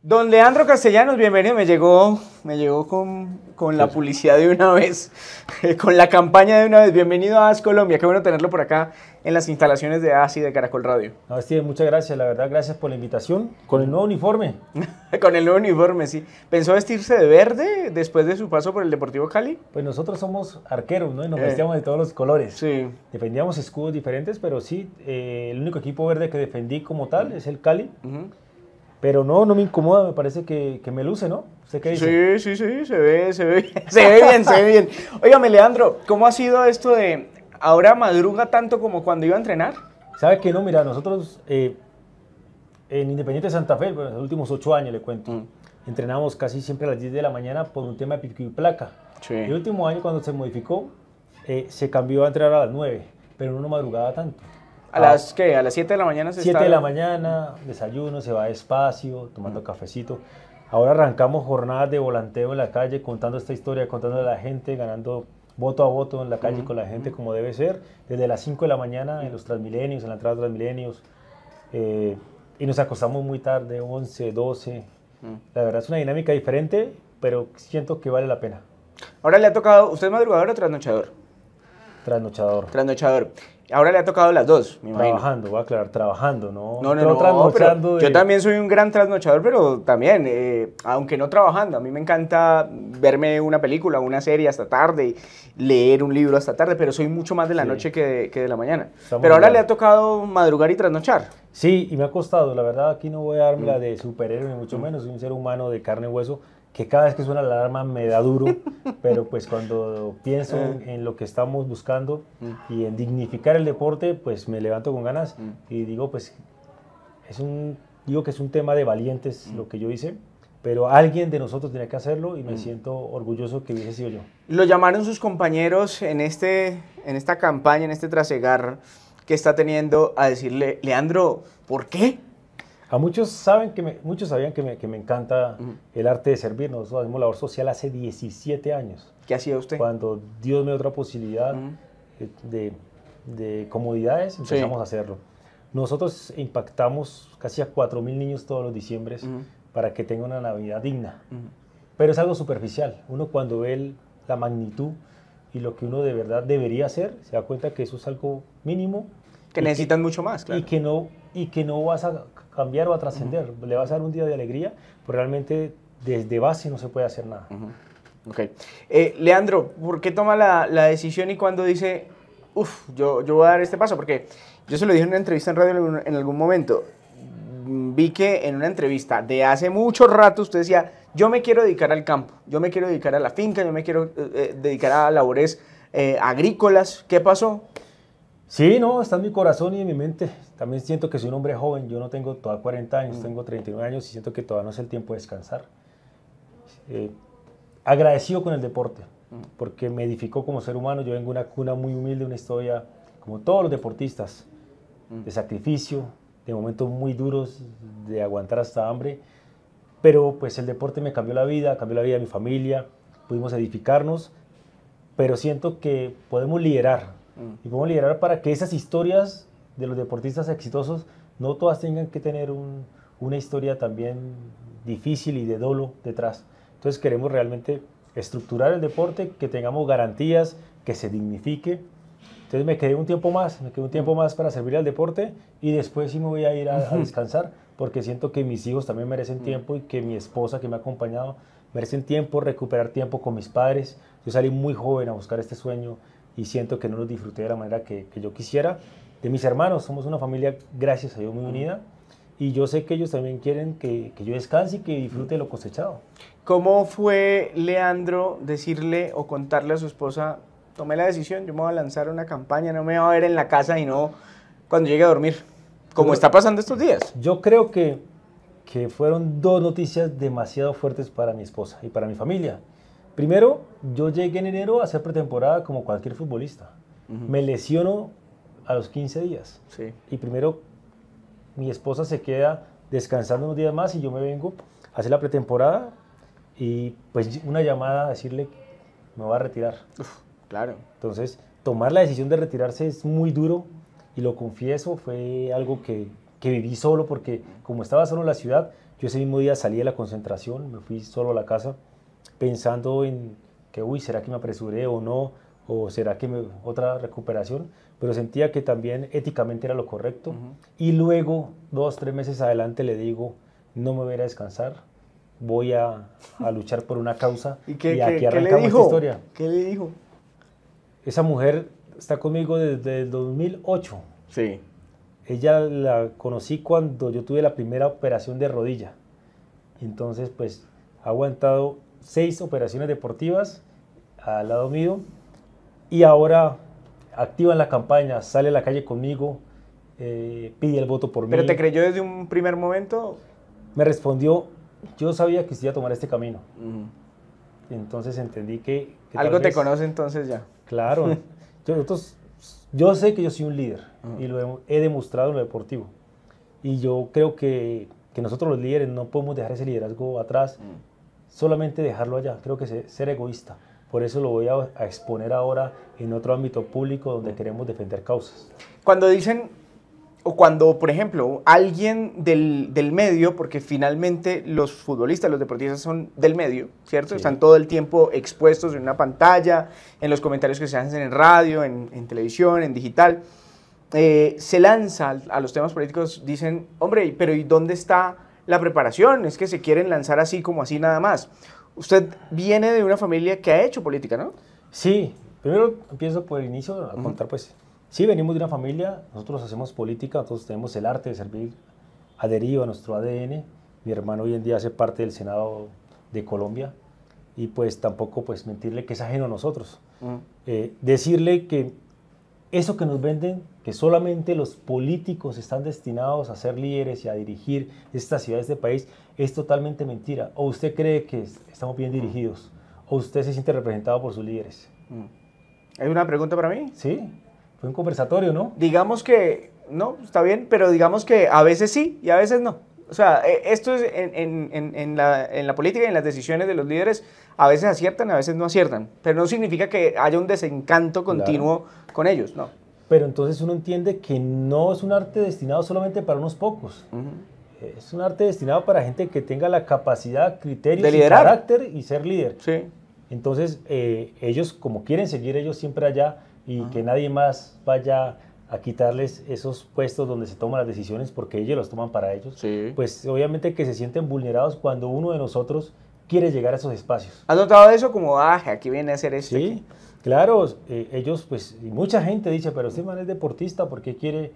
Don Leandro Castellanos, bienvenido. Me llegó con la publicidad de una vez, con la campaña de una vez. Bienvenido a AS Colombia. Qué bueno tenerlo por acá en las instalaciones de AS y de Caracol Radio. No, Steven, muchas gracias. La verdad, gracias por la invitación. Con el nuevo uniforme. Con el nuevo uniforme, sí. ¿Pensó vestirse de verde después de su paso por el Deportivo Cali? Pues nosotros somos arqueros, ¿no? Y nos vestíamos de todos los colores. Sí. Defendíamos escudos diferentes, pero sí, el único equipo verde que defendí como tal es el Cali. Pero no me incomoda, me parece que me luce, ¿no? ¿Usted qué dice? Sí, se ve bien. Óigame, Leandro, ¿cómo ha sido esto de ahora madruga tanto como cuando iba a entrenar? ¿Sabe que no? Mira, nosotros en Independiente Santa Fe, bueno, los últimos 8 años le cuento, entrenamos casi siempre a las 10 de la mañana por un tema de pico y placa. Sí. El último año cuando se modificó, se cambió a entrenar a las 9, pero uno no madrugaba tanto. ¿A las qué? ¿A las 7 de la mañana se 7 de la mañana, desayuno, se va despacio, tomando cafecito. Ahora arrancamos jornadas de volanteo en la calle, contando esta historia, contándole a la gente, ganando voto a voto en la calle con la gente como debe ser, desde las 5 de la mañana en los Transmilenios, en la entrada de Transmilenios, y nos acostamos muy tarde, 11, 12. La verdad es una dinámica diferente, pero siento que vale la pena. Ahora le ha tocado, ¿usted es madrugador o trasnochador? Trasnochador. Trasnochador. Ahora le ha tocado las dos, me imagino. Trabajando, voy a aclarar, trabajando, ¿no? No, trasnochando. Yo también soy un gran trasnochador, pero también, aunque no trabajando, a mí me encanta verme una película, una serie hasta tarde, leer un libro hasta tarde, pero soy mucho más de la noche que de la mañana. Pero ahora le ha tocado madrugar y trasnochar. Sí, y me ha costado, la verdad, aquí no voy a darme la de superhéroe, ni mucho menos, soy un ser humano de carne y hueso, que cada vez que suena la alarma me da duro, pero pues cuando pienso en lo que estamos buscando y en dignificar el deporte, pues me levanto con ganas y digo, pues, digo que es un tema de valientes lo que yo hice, pero alguien de nosotros tenía que hacerlo y me siento orgulloso que hubiese sido yo. Lo llamaron sus compañeros en esta campaña, en este trasegar que está teniendo, a decirle, Leandro, ¿por qué? A muchos muchos sabían que me encanta el arte de servir. Nosotros hacemos labor social hace 17 años. ¿Qué hacía usted? Cuando Dios me dio otra posibilidad de comodidades, empezamos a hacerlo. Nosotros impactamos casi a 4.000 niños todos los diciembres para que tengan una Navidad digna. Pero es algo superficial. Uno cuando ve la magnitud y lo que uno de verdad debería hacer, se da cuenta que eso es algo mínimo. Que necesitan mucho más, claro. Y que no vas a cambiar o a trascender. Le vas a dar un día de alegría, pero realmente desde base no se puede hacer nada. Ok. Leandro, ¿por qué toma la decisión y cuando dice, yo voy a dar este paso? Porque yo se lo dije en una entrevista en radio en algún momento. Vi que en una entrevista de hace mucho rato usted decía, yo me quiero dedicar al campo, yo me quiero dedicar a la finca, yo me quiero dedicar a labores agrícolas. ¿Qué pasó? Sí, no, está en mi corazón y en mi mente. También siento que soy un hombre joven, yo no tengo todavía 40 años, tengo 39 años y siento que todavía no es el tiempo de descansar. Agradecido con el deporte, porque me edificó como ser humano. Yo vengo de una cuna muy humilde, una historia, como todos los deportistas, de sacrificio, de momentos muy duros, de aguantar hasta hambre. Pero pues el deporte me cambió la vida de mi familia, pudimos edificarnos, pero siento que podemos liderar. Y podemos liderar para que esas historias de los deportistas exitosos no todas tengan que tener una historia también difícil y de dolo detrás. Entonces queremos realmente estructurar el deporte, que tengamos garantías, que se dignifique. Entonces me quedé un tiempo más para servir al deporte y después sí me voy a ir a descansar, porque siento que mis hijos también merecen tiempo y que mi esposa que me ha acompañado merecen tiempo, recuperar tiempo con mis padres. Yo salí muy joven a buscar este sueño y siento que no los disfruté de la manera que yo quisiera. De mis hermanos, somos una familia, gracias a Dios, muy unida, y yo sé que ellos también quieren que yo descanse y que disfrute lo cosechado. ¿Cómo fue, Leandro, decirle o contarle a su esposa, tomé la decisión, yo me voy a lanzar una campaña, no me voy a ver en la casa y no cuando llegue a dormir, como está pasando estos días? Yo creo que fueron dos noticias demasiado fuertes para mi esposa y para mi familia. Primero, yo llegué en enero a hacer pretemporada como cualquier futbolista. Me lesiono a los 15 días. Sí. Y primero, mi esposa se queda descansando unos días más y yo me vengo a hacer la pretemporada y pues una llamada a decirle que me voy a retirar. Claro. Entonces, tomar la decisión de retirarse es muy duro y lo confieso, fue algo que viví solo porque como estaba solo en la ciudad, Yo ese mismo día salí de la concentración, me fui solo a la casa pensando en que, uy, ¿será que me apresuré o no? ¿O será que otra recuperación? Pero sentía que también éticamente era lo correcto. Y luego, 2, 3 meses adelante, le digo, no me voy a ir a descansar, voy a luchar por una causa. ¿Y aquí qué le arrancamos dijo? esta historia. ¿Qué le dijo? Esa mujer está conmigo desde el 2008. Sí. Ella la conocí cuando yo tuve la primera operación de rodilla. Entonces, pues, ha aguantado 6 operaciones deportivas al lado mío y ahora activa en la campaña, sale a la calle conmigo, pide el voto por mí. ¿Pero te creyó desde un primer momento? Me respondió, yo sabía que usted iba a tomar este camino. Entonces entendí que algo te conoce entonces ya. Claro. Yo sé que yo soy un líder y lo he demostrado en lo deportivo. Y yo creo que nosotros los líderes no podemos dejar ese liderazgo atrás, solamente dejarlo allá. Creo que ser egoísta. Por eso lo voy a exponer ahora en otro ámbito público donde queremos defender causas. Cuando dicen, o cuando, por ejemplo, alguien del medio, porque finalmente los futbolistas, los deportistas son del medio, ¿cierto? Sí. Están todo el tiempo expuestos en una pantalla, en los comentarios que se hacen en radio, en televisión, en digital. Se lanza a los temas políticos, dicen, hombre, pero ¿y dónde está la preparación? Es que se quieren lanzar así como así nada más. Usted viene de una familia que ha hecho política, ¿no? Sí, primero empiezo por el inicio a contar, pues, sí, venimos de una familia, nosotros hacemos política, nosotros tenemos el arte de servir adherido a nuestro ADN. Mi hermano hoy en día hace parte del Senado de Colombia y pues tampoco pues mentirle que es ajeno a nosotros. Decirle que eso que nos venden, que solamente los políticos están destinados a ser líderes y a dirigir esta ciudad, este país, es totalmente mentira. O usted cree que estamos bien dirigidos, o usted se siente representado por sus líderes. ¿Hay una pregunta para mí? Sí, fue un conversatorio, ¿no? Digamos que, no, está bien, pero digamos que a veces sí y a veces no. O sea, esto es en la política y en las decisiones de los líderes, a veces aciertan, a veces no aciertan, pero no significa que haya un desencanto continuo con ellos, ¿no? Pero entonces uno entiende que no es un arte destinado solamente para unos pocos. Es un arte destinado para gente que tenga la capacidad, criterios y carácter y ser líder. Sí. Entonces, ellos, como quieren seguir ellos siempre allá y que nadie más vaya a quitarles esos puestos donde se toman las decisiones porque ellos los toman para ellos, sí. Pues obviamente que se sienten vulnerados cuando uno de nosotros quiere llegar a esos espacios. ¿Has notado eso? Como, aquí viene a hacer esto. Sí, claro, ellos, pues, y mucha gente dice, pero este man es deportista, ¿por qué quiere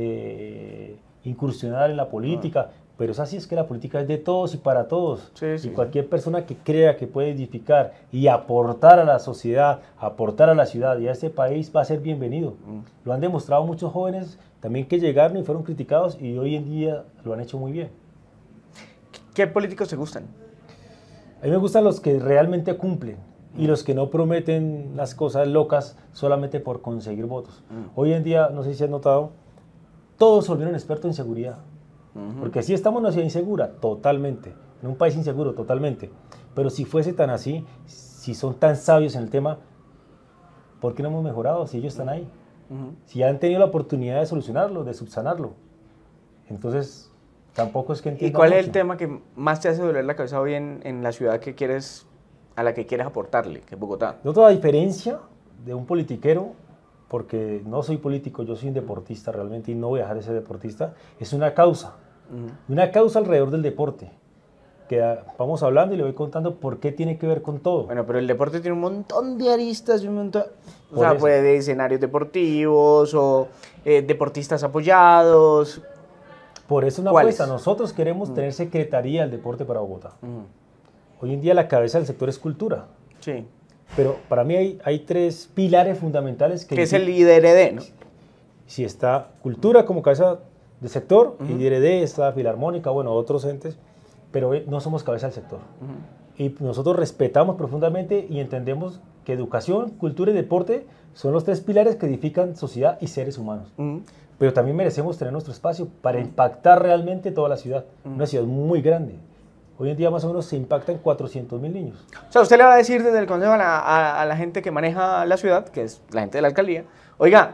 incursionar en la política? Pero es así, es que la política es de todos y para todos. Sí, y cualquier persona que crea que puede edificar y aportar a la sociedad, aportar a la ciudad y a este país va a ser bienvenido. Lo han demostrado muchos jóvenes también que llegaron y fueron criticados y hoy en día lo han hecho muy bien. ¿Qué políticos te gustan? A mí me gustan los que realmente cumplen y los que no prometen las cosas locas solamente por conseguir votos. Hoy en día, no sé si has notado, todos se volvieron expertos en seguridad. Porque si estamos en una ciudad insegura, totalmente, en un país inseguro, totalmente. Pero si fuese tan así, si son tan sabios en el tema, ¿por qué no hemos mejorado si ellos están ahí? Si han tenido la oportunidad de solucionarlo, de subsanarlo. Entonces, tampoco es que entiendan. ¿Y cuál mucho. es el tema que más te hace doler la cabeza hoy en la ciudad a la que quieres aportarle, que es Bogotá? Noto la diferencia de un politiquero, porque no soy político, yo soy un deportista realmente y no voy a dejar de ser deportista, es una causa. Una causa alrededor del deporte, que vamos hablando y le voy contando por qué tiene que ver con todo. Bueno, pero el deporte tiene un montón de aristas, un montón, Por eso. puede de escenarios deportivos o deportistas apoyados. Por eso una apuesta, nosotros queremos tener Secretaría del Deporte para Bogotá. Hoy en día la cabeza del sector es cultura. Sí. Pero para mí hay 3 pilares fundamentales que es el IDRD, ¿no? Si está cultura como cabeza del sector, IDRD, está Filarmónica, bueno, otros entes, pero no somos cabeza del sector. Y nosotros respetamos profundamente y entendemos que educación, cultura y deporte son los 3 pilares que edifican sociedad y seres humanos. Pero también merecemos tener nuestro espacio para impactar realmente toda la ciudad. Una ciudad muy grande. Hoy en día más o menos se impactan 400.000 niños. O sea, usted le va a decir desde el consejo a la gente que maneja la ciudad, que es la gente de la alcaldía, oiga,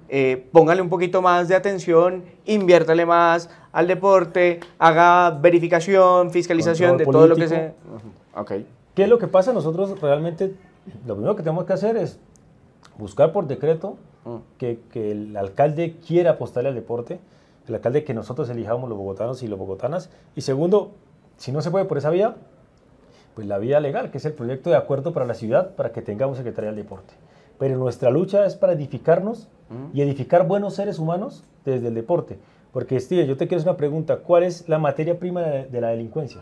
póngale un poquito más de atención, inviértale más al deporte, haga verificación, fiscalización de todo lo que se... Okay. ¿Qué es lo que pasa? Nosotros realmente lo primero que tenemos que hacer es buscar por decreto que el alcalde quiera apostarle al deporte, el alcalde que nosotros elijamos los bogotanos y las bogotanas, y segundo, si no se puede por esa vía, pues la vía legal, que es el proyecto de acuerdo para la ciudad, para que tengamos Secretaría del Deporte. Pero nuestra lucha es para edificarnos y edificar buenos seres humanos desde el deporte. Porque, Steven, yo te quiero hacer una pregunta. ¿Cuál es la materia prima de la delincuencia?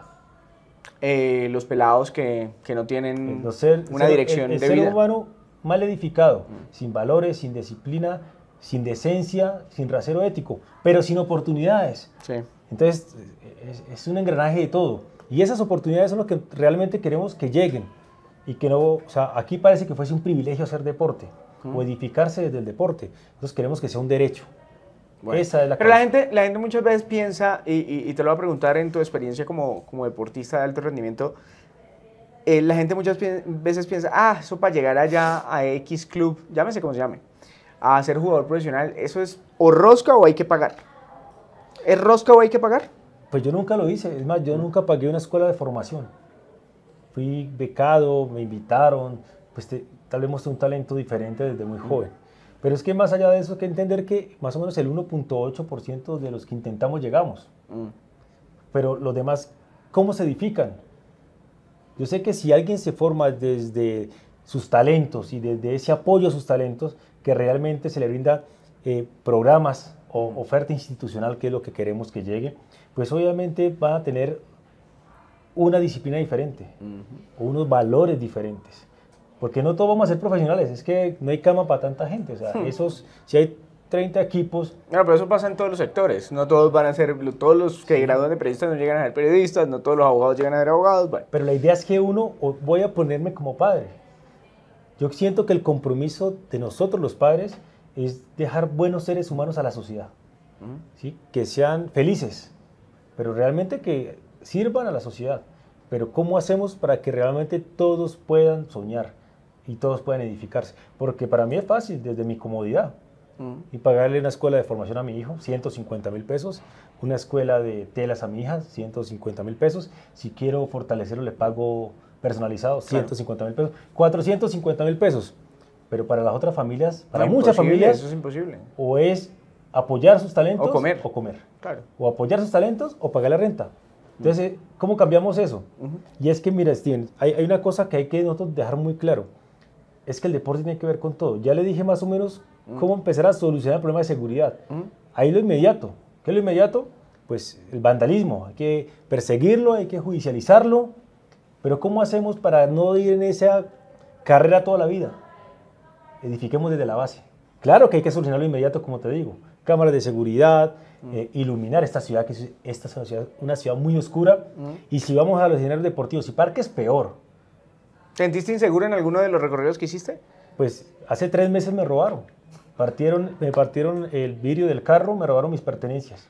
Los pelados que no tienen una dirección de vida. El ser humano mal edificado, sin valores, sin disciplina, sin decencia, sin rasero ético, pero sin oportunidades. Sí. Entonces, es un engranaje de todo. Y esas oportunidades son lo que realmente queremos que lleguen. Y que no, o sea, aquí parece que fuese un privilegio hacer deporte o edificarse desde el deporte. Nosotros queremos que sea un derecho. Bueno, esa es la pero la gente muchas veces piensa, y te lo voy a preguntar en tu experiencia como deportista de alto rendimiento, la gente muchas veces piensa, eso para llegar allá a X club, llámese como se llame, a ser jugador profesional, ¿eso es o rosca o hay que pagar? ¿Es rosca o hay que pagar? Pues yo nunca lo hice, es más, yo nunca pagué una escuela de formación. Fui becado, me invitaron, pues tal vez mostré un talento diferente desde muy joven. Pero es que más allá de eso hay que entender que más o menos el 1.8% de los que intentamos llegamos. Pero los demás, ¿cómo se edifican? Yo sé que si alguien se forma desde sus talentos y desde ese apoyo a sus talentos, que realmente se le brinda programas o oferta institucional, que es lo que queremos que llegue, pues obviamente van a tener una disciplina diferente, o unos valores diferentes. Porque no todos vamos a ser profesionales, es que no hay cama para tanta gente. O sea, si hay 30 equipos... Bueno, pero eso pasa en todos los sectores. No todos van a ser, todos los que gradúan de periodistas no llegan a ser periodistas, no todos los abogados llegan a ser abogados. Bueno. Pero la idea es que voy a ponerme como padre. Yo siento que el compromiso de nosotros los padres es dejar buenos seres humanos a la sociedad. ¿Sí? Que sean felices, pero realmente que sirvan a la sociedad. Pero ¿cómo hacemos para que realmente todos puedan soñar y todos puedan edificarse? Porque para mí es fácil, desde mi comodidad, y pagarle una escuela de formación a mi hijo, 150,000 pesos, una escuela de telas a mi hija, 150,000 pesos, si quiero fortalecerlo le pago personalizado, 150,000 pesos, 450,000 pesos, pero para las otras familias, para muchas familias, eso es imposible. O es apoyar sus talentos o comer. Claro. O apoyar sus talentos o pagar la renta. Entonces, ¿cómo cambiamos eso? Y es que, mira, Steven, hay una cosa que hay que nosotros dejar muy claro, es que el deporte tiene que ver con todo. Ya le dije más o menos cómo empezar a solucionar el problema de seguridad. Ahí lo inmediato. ¿Qué es lo inmediato? Pues el vandalismo. Hay que perseguirlo, hay que judicializarlo, pero ¿cómo hacemos para no ir en esa carrera toda la vida? Edifiquemos desde la base. Claro que hay que solucionarlo inmediato, como te digo. Cámaras de seguridad, iluminar esta ciudad, que esta es una ciudad muy oscura. Y si vamos a los escenarios deportivos y parques, peor. ¿Te sentiste inseguro en alguno de los recorridos que hiciste? Pues hace 3 meses me robaron. Me partieron el vidrio del carro, me robaron mis pertenencias.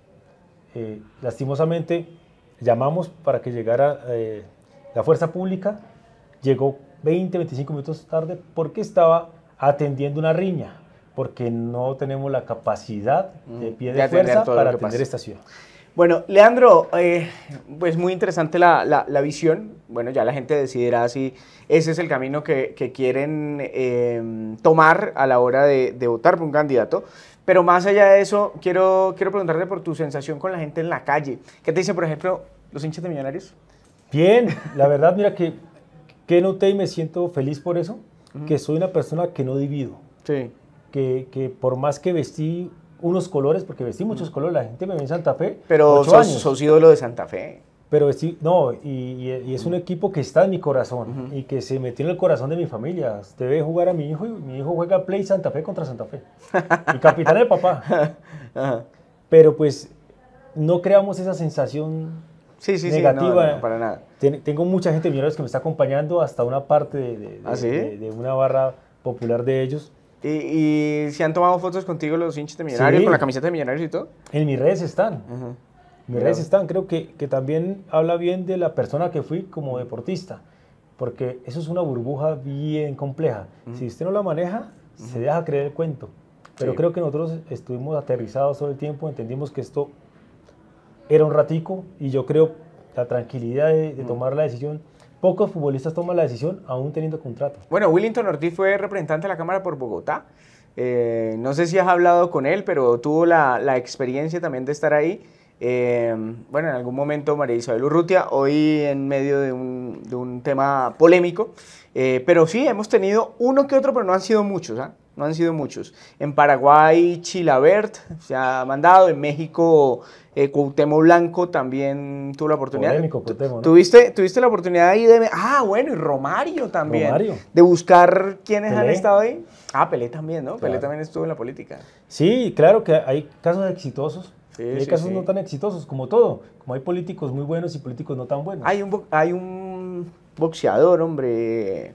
Lastimosamente, llamamos para que llegara la fuerza pública. Llegó 20, 25 minutos tarde porque estaba atendiendo una riña, porque no tenemos la capacidad de pie de fuerza para atender esta ciudad. Bueno, Leandro, pues muy interesante la visión. Bueno, ya la gente decidirá si ese es el camino que quieren tomar a la hora de votar por un candidato. Pero más allá de eso, quiero preguntarte por tu sensación con la gente en la calle. ¿Qué te dicen, por ejemplo, los hinchas de Millonarios? Bien, la verdad, mira que noté y me siento feliz por eso, que soy una persona que no divido. Sí. Que por más que vestí unos colores, porque vestí muchos colores, la gente me ve en Santa Fe. Pero sos ídolo de Santa Fe. Pero vestí, no, y es un equipo que está en mi corazón y que se metió en el corazón de mi familia. Usted ve jugar a mi hijo y mi hijo juega Play Santa Fe contra Santa Fe. Y capitán el papá. Pero pues no creamos esa sensación negativa. No, para nada. Tengo mucha gente de Millonarios que me está acompañando hasta una parte de una barra popular de ellos. ¿Y se han tomado fotos contigo los hinchas de Millonarios, con la camiseta de Millonarios y todo? En mis redes están. Mis redes están. Creo que también habla bien de la persona que fui como deportista, porque eso es una burbuja bien compleja. Si usted no la maneja, se deja creer el cuento. Pero Sí. creo que nosotros estuvimos aterrizados todo el tiempo, entendimos que esto era un ratico y yo creo la tranquilidad de tomar la decisión. Pocos futbolistas toman la decisión aún teniendo contrato. Bueno, Willington Ortiz fue representante de la Cámara por Bogotá. No sé si has hablado con él, pero tuvo la experiencia también de estar ahí. Bueno, en algún momento María Isabel Urrutia, hoy en medio de un tema polémico. Pero sí, hemos tenido uno que otro, pero no han sido muchos, ¿ah? No han sido muchos. En Paraguay, Chilabert se ha mandado. En México, Cuauhtémoc Blanco también tuvo la oportunidad. Polémico, Cuauhtémoc, ¿no? ¿Tuviste la oportunidad ahí de... Ah, bueno, y Romario también. Romario. De buscar quiénes han Pelé. estado ahí. Ah, Pelé también, ¿no? Pelé Claro. también estuvo en la política. Sí, claro que hay casos exitosos Sí, y hay sí, casos sí. no tan exitosos, como todo. Como hay políticos muy buenos y políticos no tan buenos. Hay un boxeador, hombre...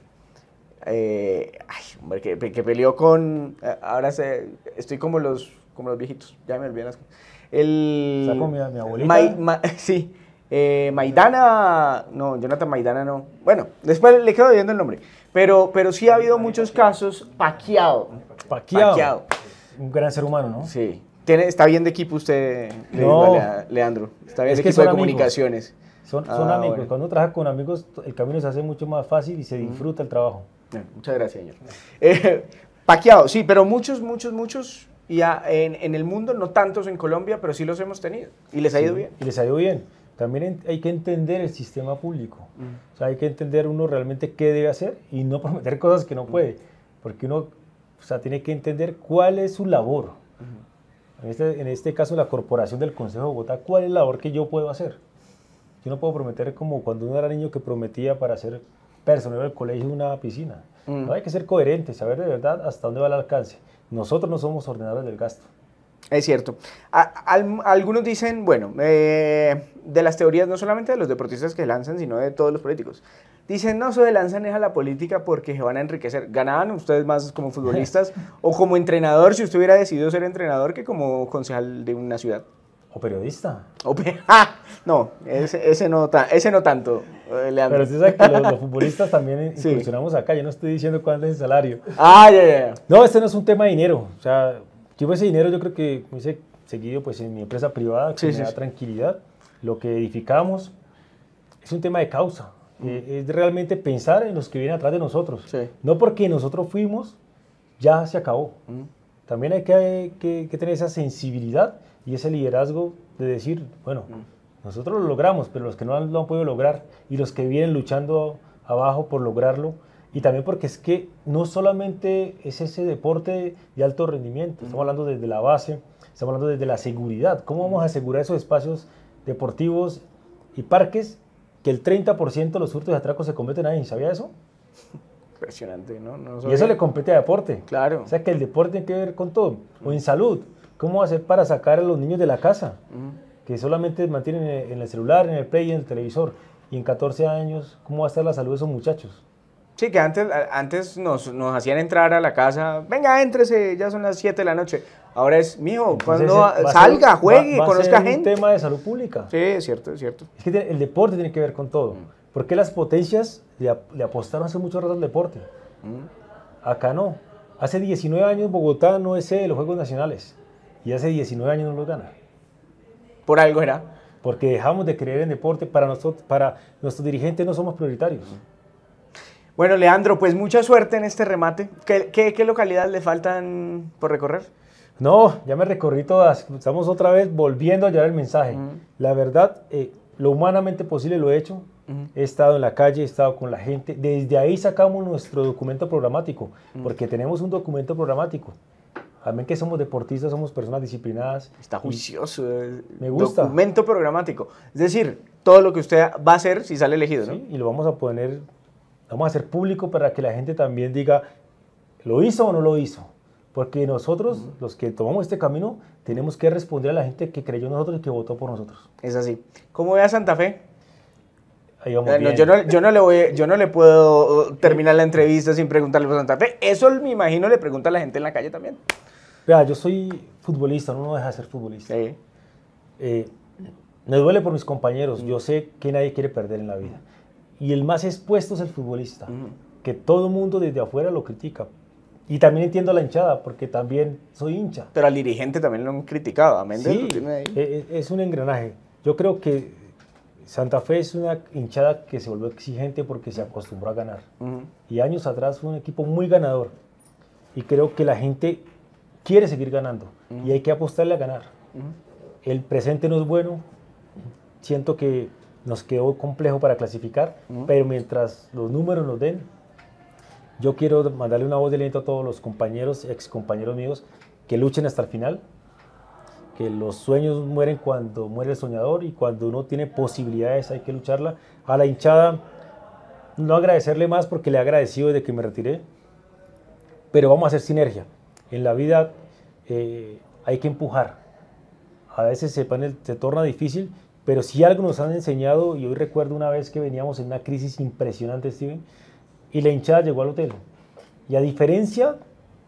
hombre, que peleó con... estoy como los viejitos, ya me olvidé las cosas. Está con mi abuelita. Sí. Maidana... No, Jonathan Maidana no. Bueno, después le quedo viendo el nombre. Pero sí ha habido muchos casos. Pacquiao. Pacquiao. Un gran ser humano, ¿no? Sí. ¿Está bien de equipo usted, No. Leandro? ¿Está bien Es de que equipo de son amigos. comunicaciones? Son Ah, amigos. bueno. Cuando uno trabaja con amigos, el camino se hace mucho más fácil y se disfruta el trabajo. Muchas gracias, señor. Pacquiao, sí, pero muchos, y en el mundo, no tantos en Colombia, pero sí los hemos tenido. Y les ha ido bien. Y les ha ido bien. También hay que entender el sistema público. O sea, hay que entender uno realmente qué debe hacer y no prometer cosas que no puede. Porque uno, o sea, tiene que entender cuál es su labor. En este caso, la corporación del Consejo de Bogotá, ¿cuál es la labor que yo puedo hacer? Yo no puedo prometer como cuando uno era niño que prometía para ser personero del colegio una piscina. No, hay que ser coherente, saber de verdad hasta dónde va el alcance. Nosotros no somos ordenadores del gasto. Es cierto. Algunos dicen, bueno, de las teorías no solamente de los deportistas que lanzan, sino de todos los políticos. Dicen, no, se lanzan es a la política porque se van a enriquecer. ¿Ganaban ustedes más como futbolistas o como entrenador, si usted hubiera decidido ser entrenador, que como concejal de una ciudad? O periodista. No, ese no tanto, Leandro. Pero usted sabe que los futbolistas también Sí. incursionamos acá. Yo no estoy diciendo cuánto es el salario. Ya. No, este no es un tema de dinero. O sea, yo ese dinero yo creo que me hubiese seguido pues, en mi empresa privada, que me da tranquilidad. Lo que edificamos es un tema de causa. Es realmente pensar en los que vienen atrás de nosotros. Sí. No porque nosotros fuimos, ya se acabó. También hay que tener esa sensibilidad y ese liderazgo de decir, bueno, nosotros lo logramos, pero los que no lo han podido lograr y los que vienen luchando abajo por lograrlo, y también porque es que no solamente es ese deporte de alto rendimiento, estamos hablando desde la base, estamos hablando desde la seguridad. ¿Cómo vamos a asegurar esos espacios deportivos y parques que el 30% de los hurtos y atracos se cometen ahí? ¿Sabía eso? Impresionante, ¿no? Y eso le compete a deporte. Claro. O sea que el deporte tiene que ver con todo. O en salud. ¿Cómo hacer para sacar a los niños de la casa? Que solamente mantienen en el celular, en el play y en el televisor. Y en 14 años, ¿cómo va a estar la salud de esos muchachos? Sí, que antes nos hacían entrar a la casa. Venga, éntrese, ya son las 7 de la noche. Ahora es, mijo, Entonces, cuando salga, juegue, conozca a ser gente. un tema de salud pública. Sí, es cierto, es cierto. Es que el deporte tiene que ver con todo. ¿Por qué las potencias le apostaron hace mucho rato al deporte? Acá no. Hace 19 años Bogotá no es sede de los Juegos Nacionales. Y hace 19 años no los gana. Por algo era. Porque dejamos de creer en deporte. Para nuestros dirigentes no somos prioritarios. Bueno, Leandro, pues mucha suerte en este remate. ¿Qué localidades le faltan por recorrer? No, ya me recorrí todas. Estamos otra vez volviendo a llevar el mensaje. La verdad, lo humanamente posible lo he hecho. He estado en la calle, he estado con la gente. Desde ahí sacamos nuestro documento programático, porque tenemos un documento programático. También que somos deportistas, somos personas disciplinadas. Está juicioso. Me gusta. Documento programático. Es decir, todo lo que usted va a hacer si sale elegido, ¿no? Sí, y lo vamos a hacer público para que la gente también diga, ¿lo hizo o no lo hizo? Porque nosotros, los que tomamos este camino, tenemos que responder a la gente que creyó en nosotros y que votó por nosotros. Es así. ¿Cómo ve a Santa Fe? Ahí vamos No, bien. yo no le puedo terminar la entrevista sin preguntarle por Santa Fe. Eso me imagino le pregunta a la gente en la calle también. Vea, yo soy futbolista, uno no deja de ser futbolista. Sí. Me duele por mis compañeros, yo sé que nadie quiere perder en la vida. Y el más expuesto es el futbolista, que todo el mundo desde afuera lo critica. Y también entiendo a la hinchada, porque también soy hincha. Pero al dirigente también lo han criticado. A Méndez Sí, lo tiene ahí. es un engranaje. Yo creo que Santa Fe es una hinchada que se volvió exigente porque se acostumbró a ganar. Y años atrás fue un equipo muy ganador. Y creo que la gente quiere seguir ganando. Y hay que apostarle a ganar. El presente no es bueno. Siento que nos quedó complejo para clasificar. Pero mientras los números nos den, yo quiero mandarle una voz de aliento a todos los compañeros, ex compañeros míos, que luchen hasta el final. Que los sueños mueren cuando muere el soñador y cuando uno tiene posibilidades hay que lucharla. A la hinchada, no agradecerle más porque le he agradecido desde que me retiré, pero vamos a hacer sinergia. En la vida hay que empujar. A veces se torna difícil, pero si algo nos han enseñado, y hoy recuerdo una vez que veníamos en una crisis impresionante, Steven, y la hinchada llegó al hotel. Y a diferencia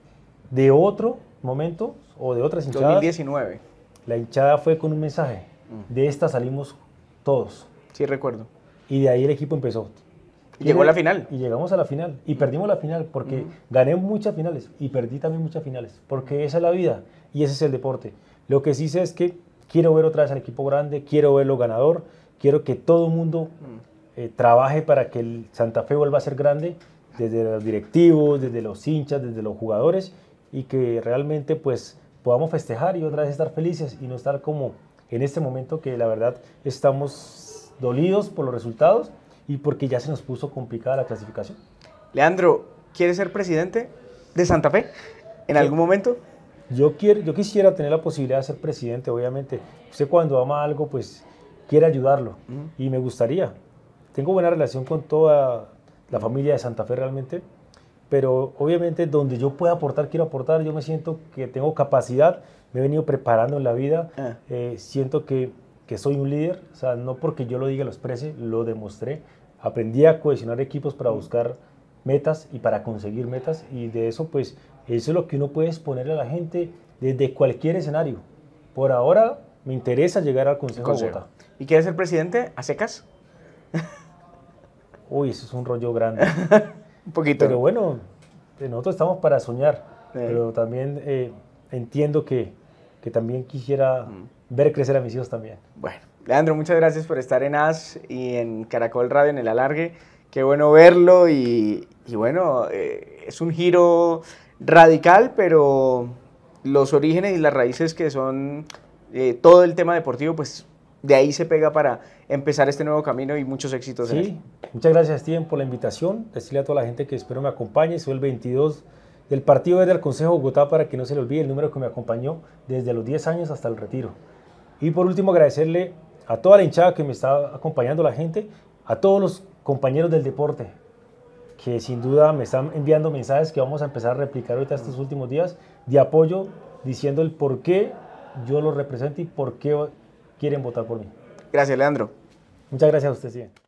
de otro momento o de otras hinchadas, 2019. la hinchada fue con un mensaje. De esta salimos todos. Sí, recuerdo. Y de ahí el equipo empezó. Y llegó a la final. Y llegamos a la final. Y perdimos la final porque gané muchas finales y perdí también muchas finales. Porque esa es la vida y ese es el deporte. Lo que sí sé es que quiero ver otra vez al equipo grande, quiero verlo ganador, quiero que todo el mundo trabaje para que el Santa Fe vuelva a ser grande, desde los directivos, desde los hinchas, desde los jugadores, y que realmente pues podamos festejar y otra vez estar felices y no estar como en este momento que la verdad estamos dolidos por los resultados y porque ya se nos puso complicada la clasificación. Leandro, ¿quieres ser presidente de Santa Fe en algún momento? Yo quisiera tener la posibilidad de ser presidente, obviamente. Usted cuando ama algo, pues quiere ayudarlo y me gustaría. Tengo buena relación con toda la familia de Santa Fe realmente, pero obviamente donde yo pueda aportar, quiero aportar. Yo me siento que tengo capacidad, me he venido preparando en la vida, siento que soy un líder, o sea, no porque yo lo diga, lo exprese, lo demostré. Aprendí a cohesionar equipos para buscar metas y para conseguir metas, y de eso pues eso es lo que uno puede exponerle a la gente desde cualquier escenario. Por ahora me interesa llegar al Consejo de Bogotá. ¿Y quieres ser presidente a secas? Uy, eso es un rollo grande. Un poquito. Pero bueno, nosotros estamos para soñar, pero también entiendo que también quisiera ver crecer a mis hijos también. Bueno, Leandro, muchas gracias por estar en AS y en Caracol Radio, en El Alargue. Qué bueno verlo y bueno, es un giro radical, pero los orígenes y las raíces que son todo el tema deportivo, pues de ahí se pega para empezar este nuevo camino y muchos éxitos. Sí, muchas gracias, Steven, por la invitación. Decirle a toda la gente que espero me acompañe. Soy el 22 del partido desde el Consejo de Bogotá, para que no se le olvide el número que me acompañó desde los 10 años hasta el retiro. Y por último, agradecerle a toda la hinchada que me está acompañando, la gente, a todos los compañeros del deporte, que sin duda me están enviando mensajes que vamos a empezar a replicar ahorita estos últimos días, de apoyo, diciendo el por qué yo los represento y por qué quieren votar por mí. Gracias, Leandro. Muchas gracias a usted, sí.